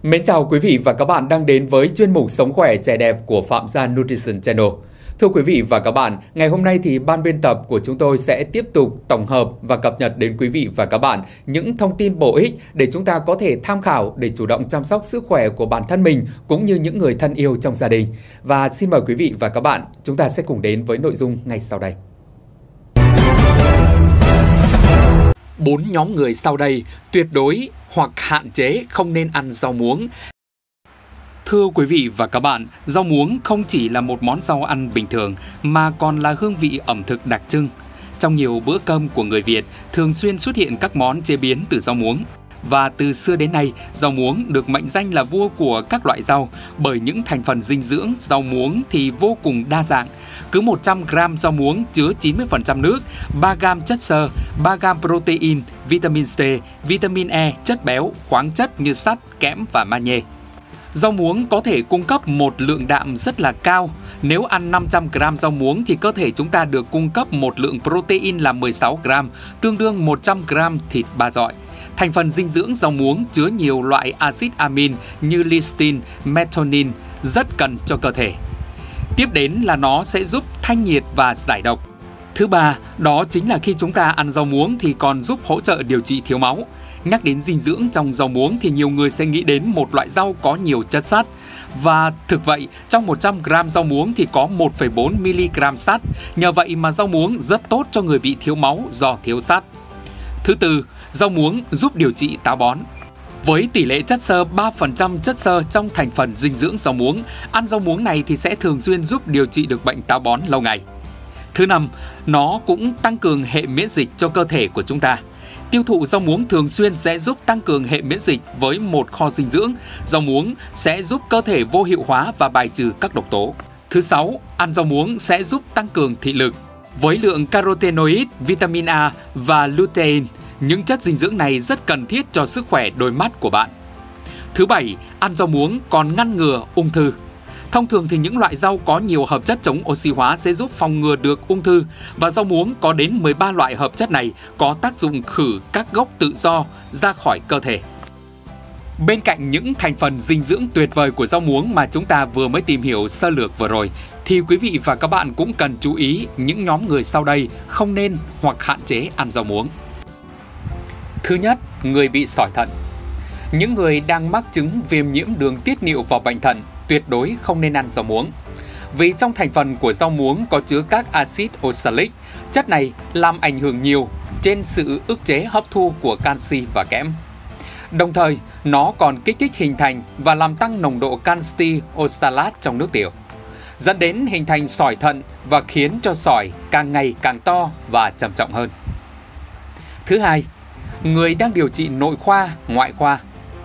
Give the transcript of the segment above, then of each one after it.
Mến chào quý vị và các bạn đang đến với chuyên mục Sống khỏe trẻ đẹp của Phạm Gia Nutrition Channel. Thưa quý vị và các bạn, ngày hôm nay thì ban biên tập của chúng tôi sẽ tiếp tục tổng hợp và cập nhật đến quý vị và các bạn những thông tin bổ ích để chúng ta có thể tham khảo để chủ động chăm sóc sức khỏe của bản thân mình cũng như những người thân yêu trong gia đình. Và xin mời quý vị và các bạn, chúng ta sẽ cùng đến với nội dung ngay sau đây. 4 nhóm người sau đây tuyệt đối hoặc hạn chế không nên ăn rau muống. Thưa quý vị và các bạn, rau muống không chỉ là một món rau ăn bình thường mà còn là hương vị ẩm thực đặc trưng. Trong nhiều bữa cơm của người Việt thường xuyên xuất hiện các món chế biến từ rau muống. Và từ xưa đến nay, rau muống được mệnh danh là vua của các loại rau bởi những thành phần dinh dưỡng rau muống thì vô cùng đa dạng. Cứ 100 g rau muống chứa 90% nước, 3 g chất xơ, 3 g protein, vitamin C, vitamin E, chất béo, khoáng chất như sắt, kẽm và magie. Rau muống có thể cung cấp một lượng đạm rất là cao. Nếu ăn 500 g rau muống thì cơ thể chúng ta được cung cấp một lượng protein là 16 g, tương đương 100 g thịt ba dọi. Thành phần dinh dưỡng rau muống chứa nhiều loại axit amin như lysine, methionine rất cần cho cơ thể. Tiếp đến là nó sẽ giúp thanh nhiệt và giải độc. Thứ ba, đó chính là khi chúng ta ăn rau muống thì còn giúp hỗ trợ điều trị thiếu máu. Nhắc đến dinh dưỡng trong rau muống thì nhiều người sẽ nghĩ đến một loại rau có nhiều chất sắt. Và thực vậy, trong 100 g rau muống thì có 1,4 mg sắt. Nhờ vậy mà rau muống rất tốt cho người bị thiếu máu do thiếu sắt. Thứ tư, rau muống giúp điều trị táo bón. Với tỷ lệ chất xơ 3% chất xơ trong thành phần dinh dưỡng rau muống, ăn rau muống này thì sẽ thường xuyên giúp điều trị được bệnh táo bón lâu ngày. Thứ năm, nó cũng tăng cường hệ miễn dịch cho cơ thể của chúng ta. Tiêu thụ rau muống thường xuyên sẽ giúp tăng cường hệ miễn dịch với một kho dinh dưỡng. Rau muống sẽ giúp cơ thể vô hiệu hóa và bài trừ các độc tố. Thứ sáu, ăn rau muống sẽ giúp tăng cường thị lực. Với lượng carotenoid, vitamin A và lutein, những chất dinh dưỡng này rất cần thiết cho sức khỏe đôi mắt của bạn. Thứ bảy, ăn rau muống còn ngăn ngừa ung thư. Thông thường thì những loại rau có nhiều hợp chất chống oxy hóa sẽ giúp phòng ngừa được ung thư và rau muống có đến 13 loại hợp chất này có tác dụng khử các gốc tự do ra khỏi cơ thể. Bên cạnh những thành phần dinh dưỡng tuyệt vời của rau muống mà chúng ta vừa mới tìm hiểu sơ lược vừa rồi, thì quý vị và các bạn cũng cần chú ý những nhóm người sau đây không nên hoặc hạn chế ăn rau muống. Thứ nhất, người bị sỏi thận. Những người đang mắc chứng viêm nhiễm đường tiết niệu vào bệnh thận tuyệt đối không nên ăn rau muống. Vì trong thành phần của rau muống có chứa các axit oxalic, chất này làm ảnh hưởng nhiều trên sự ức chế hấp thu của canxi và kẽm. Đồng thời, nó còn kích thích hình thành và làm tăng nồng độ canxi oxalat trong nước tiểu, dẫn đến hình thành sỏi thận và khiến cho sỏi càng ngày càng to và trầm trọng hơn. Thứ hai, người đang điều trị nội khoa, ngoại khoa.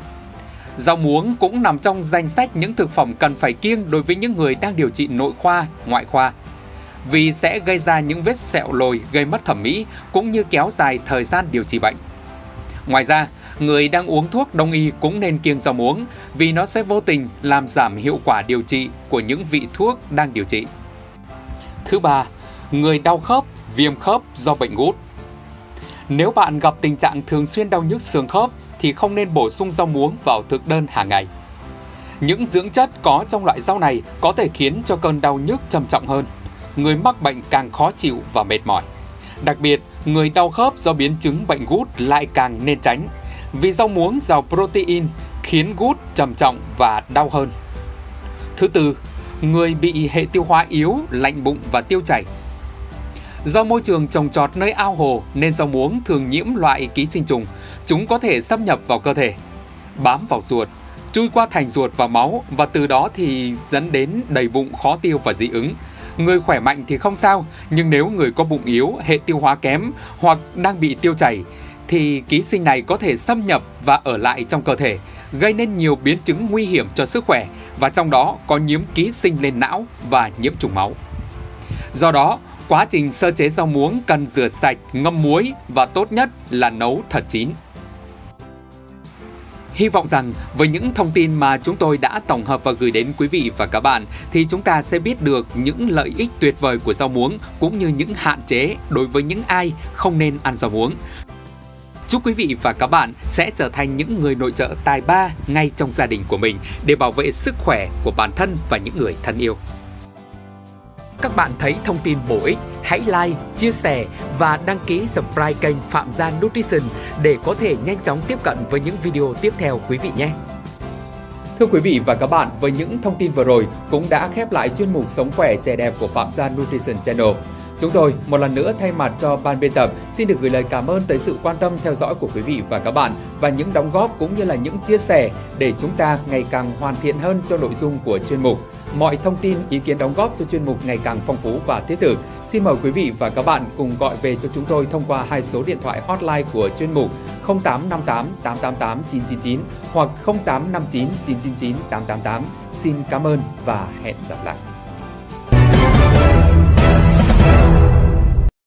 Rau muống cũng nằm trong danh sách những thực phẩm cần phải kiêng đối với những người đang điều trị nội khoa, ngoại khoa, vì sẽ gây ra những vết sẹo lồi gây mất thẩm mỹ cũng như kéo dài thời gian điều trị bệnh. Ngoài ra, người đang uống thuốc đông y cũng nên kiêng rau muống vì nó sẽ vô tình làm giảm hiệu quả điều trị của những vị thuốc đang điều trị. Thứ ba, người đau khớp, viêm khớp do bệnh gút. Nếu bạn gặp tình trạng thường xuyên đau nhức xương khớp thì không nên bổ sung rau muống vào thực đơn hàng ngày. Những dưỡng chất có trong loại rau này có thể khiến cho cơn đau nhức trầm trọng hơn. Người mắc bệnh càng khó chịu và mệt mỏi. Đặc biệt, người đau khớp do biến chứng bệnh gút lại càng nên tránh, vì rau muống giàu protein khiến gút trầm trọng và đau hơn. Thứ tư, người bị hệ tiêu hóa yếu, lạnh bụng và tiêu chảy. Do môi trường trồng trọt nơi ao hồ nên rau muống thường nhiễm loại ký sinh trùng. Chúng có thể xâm nhập vào cơ thể, bám vào ruột, chui qua thành ruột và máu và từ đó thì dẫn đến đầy bụng khó tiêu và dị ứng. Người khỏe mạnh thì không sao, nhưng nếu người có bụng yếu, hệ tiêu hóa kém hoặc đang bị tiêu chảy thì ký sinh này có thể xâm nhập và ở lại trong cơ thể, gây nên nhiều biến chứng nguy hiểm cho sức khỏe và trong đó có nhiễm ký sinh lên não và nhiễm trùng máu. Do đó, quá trình sơ chế rau muống cần rửa sạch, ngâm muối và tốt nhất là nấu thật chín. Hy vọng rằng với những thông tin mà chúng tôi đã tổng hợp và gửi đến quý vị và các bạn thì chúng ta sẽ biết được những lợi ích tuyệt vời của rau muống cũng như những hạn chế đối với những ai không nên ăn rau muống. Chúc quý vị và các bạn sẽ trở thành những người nội trợ tài ba ngay trong gia đình của mình để bảo vệ sức khỏe của bản thân và những người thân yêu. Các bạn thấy thông tin bổ ích, hãy like, chia sẻ và đăng ký subscribe kênh Phạm Gia Nutrition để có thể nhanh chóng tiếp cận với những video tiếp theo quý vị nhé. Thưa quý vị và các bạn, với những thông tin vừa rồi cũng đã khép lại chuyên mục Sống khỏe trẻ đẹp của Phạm Gia Nutrition Channel. Chúng tôi một lần nữa thay mặt cho ban biên tập xin được gửi lời cảm ơn tới sự quan tâm theo dõi của quý vị và các bạn và những đóng góp cũng như là những chia sẻ để chúng ta ngày càng hoàn thiện hơn cho nội dung của chuyên mục. Mọi thông tin, ý kiến đóng góp cho chuyên mục ngày càng phong phú và thiết thực. Xin mời quý vị và các bạn cùng gọi về cho chúng tôi thông qua 2 số điện thoại hotline của chuyên mục 0858 888 999 hoặc 0859 999 888. Xin cảm ơn và hẹn gặp lại.